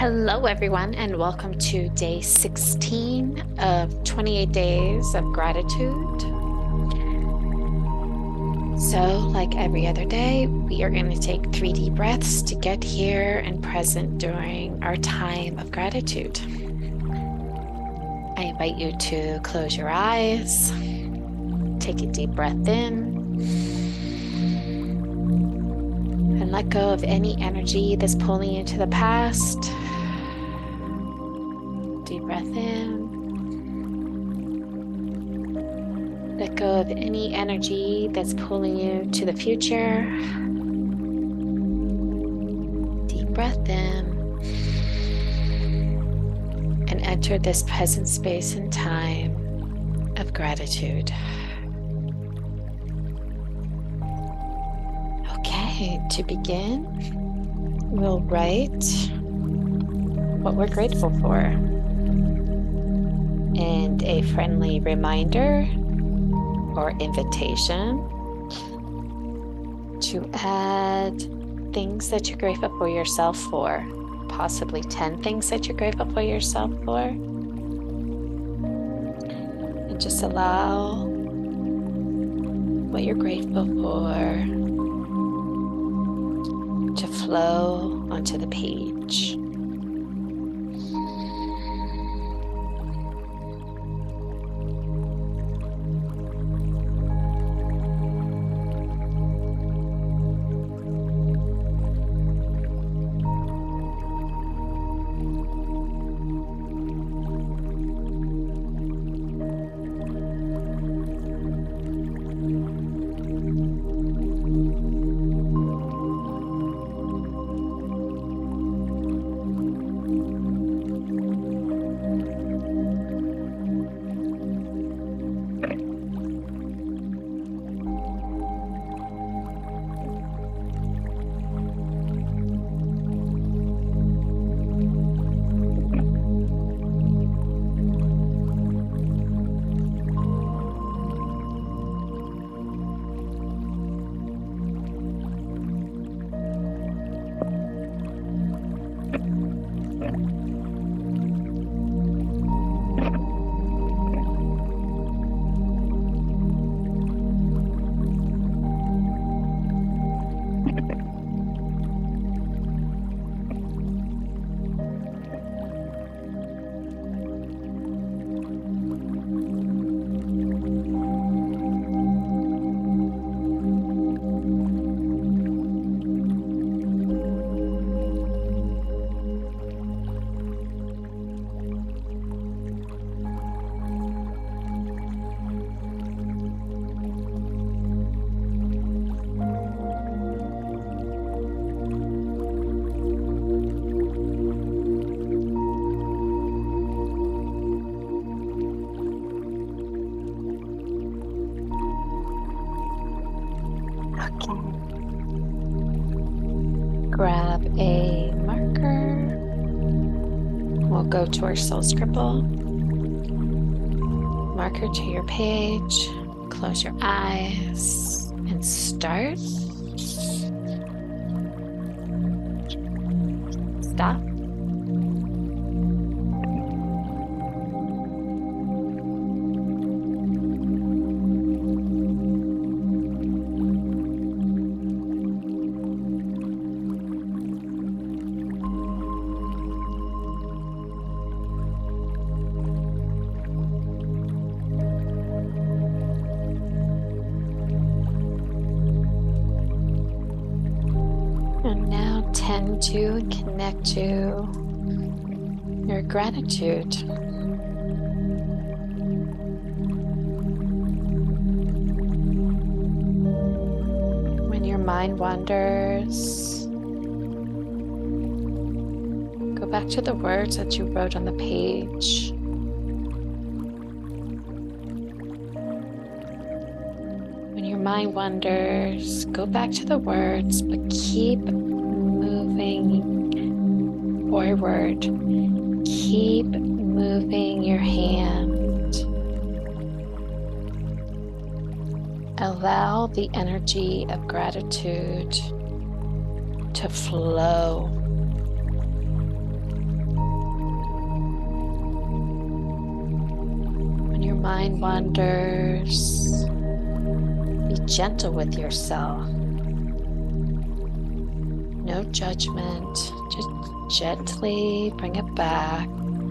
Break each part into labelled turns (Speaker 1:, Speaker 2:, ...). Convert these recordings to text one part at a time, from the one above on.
Speaker 1: Hello, everyone, and welcome to day 16 of 28 days of gratitude. So, like every other day, we are going to take 3 deep breaths to get here and present during our time of gratitude. I invite you to close your eyes, take a deep breath in, and let go of any energy that's pulling you to the past. Deep breath in. Let go of any energy that's pulling you to the future. Deep breath in. And enter this present space and time of gratitude. Okay, to begin, we'll write what we're grateful for. And a friendly reminder or invitation to add things that you're grateful for yourself for, possibly 10 things that you're grateful for yourself for. And just allow what you're grateful for to flow onto the page. Grab a marker. We'll go to our soul scribble. Marker to your page. Close your eyes and start. Stop. And now tend to and connect to your gratitude. When your mind wanders, go back to the words that you wrote on the page. When your mind wanders, go back to the words, but keep moving forward. Keep moving your hand. Allow the energy of gratitude to flow. mind wanders, be gentle with yourself. No judgment, just gently bring it back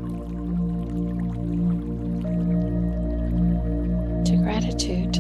Speaker 1: to gratitude.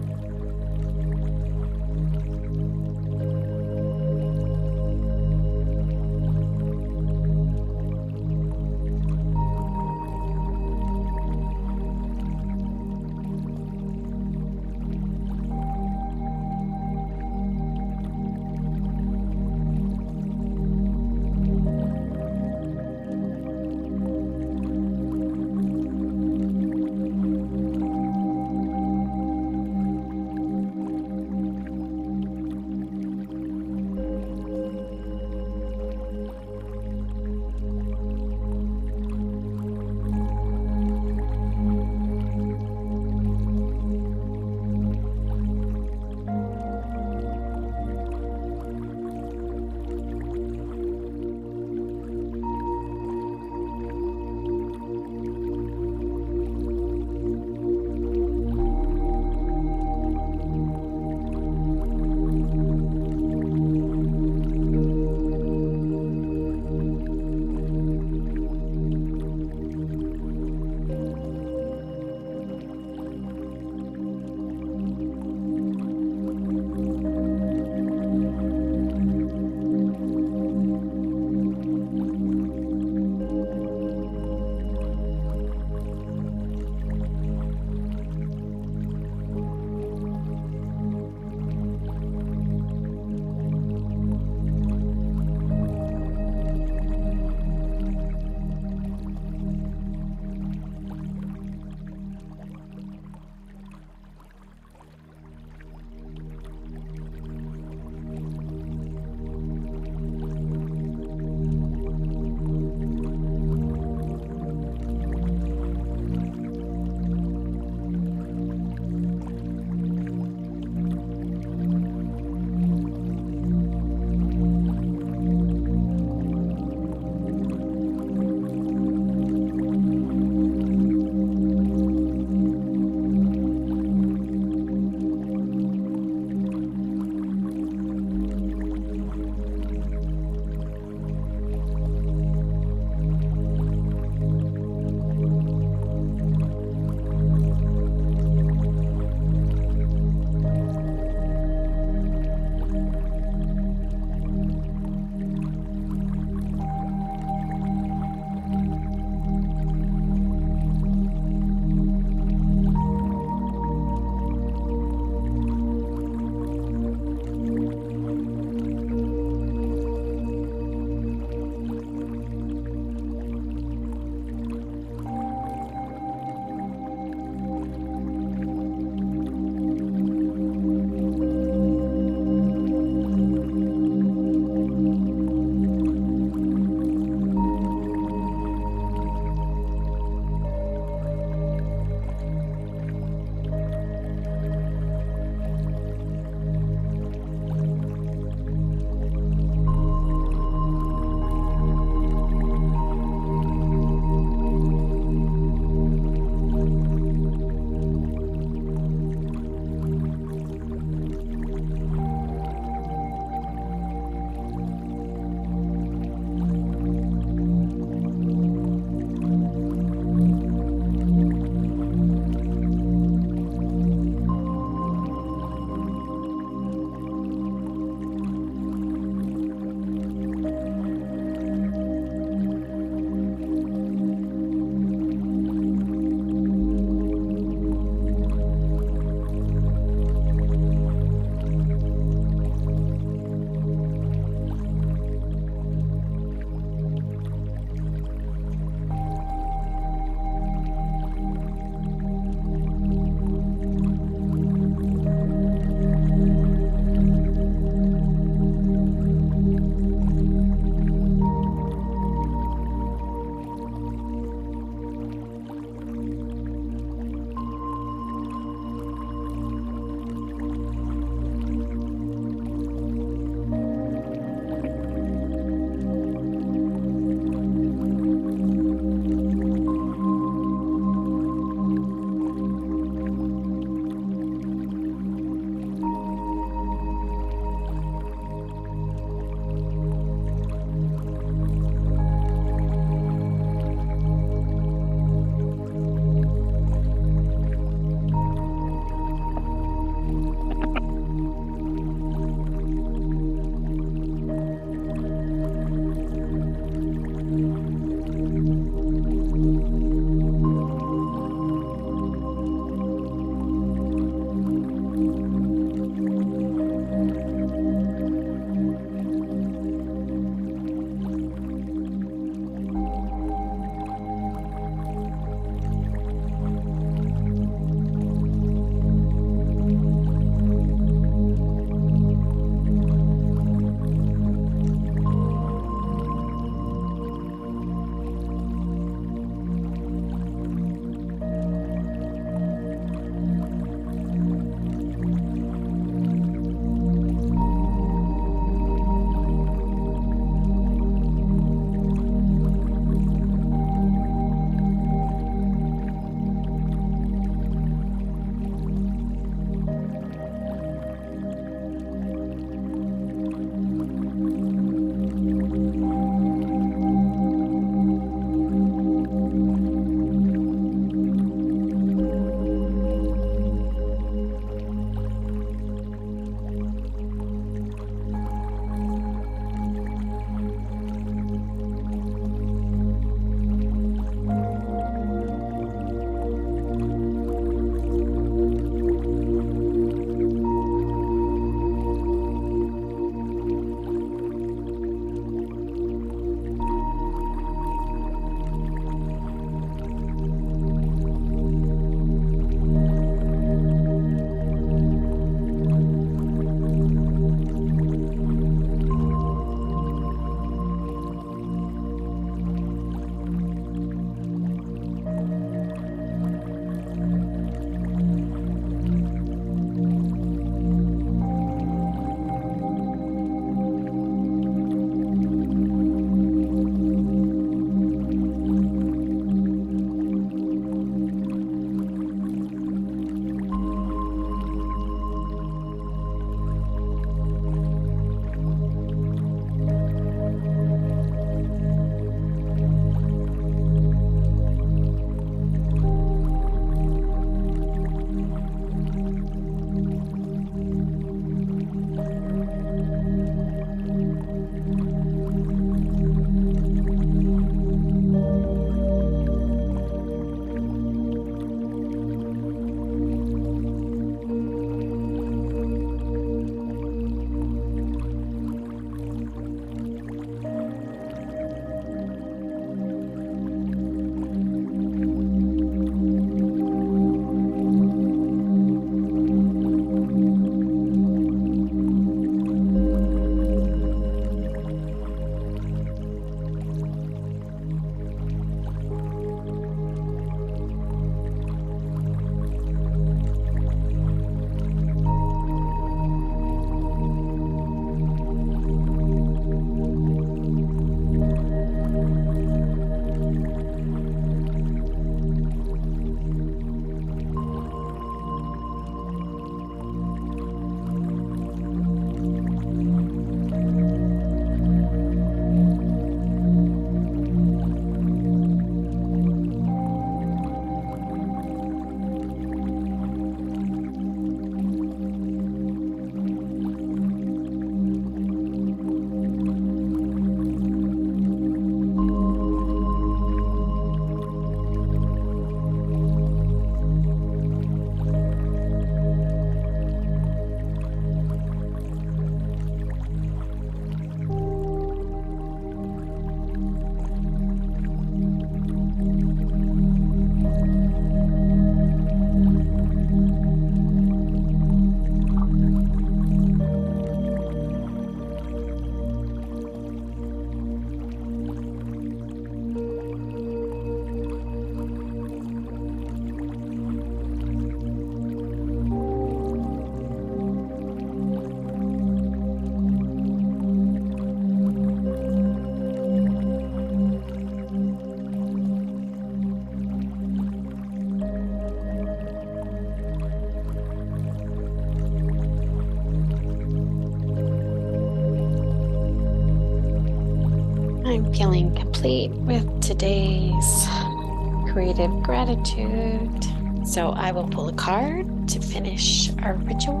Speaker 1: Feeling complete with today's creative gratitude. So I will pull a card to finish our ritual.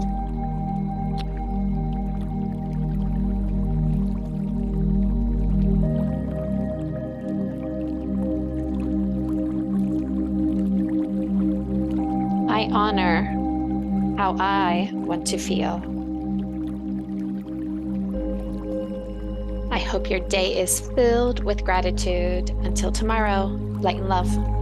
Speaker 1: I honor how I want to feel. I hope your day is filled with gratitude. Until tomorrow, light and love.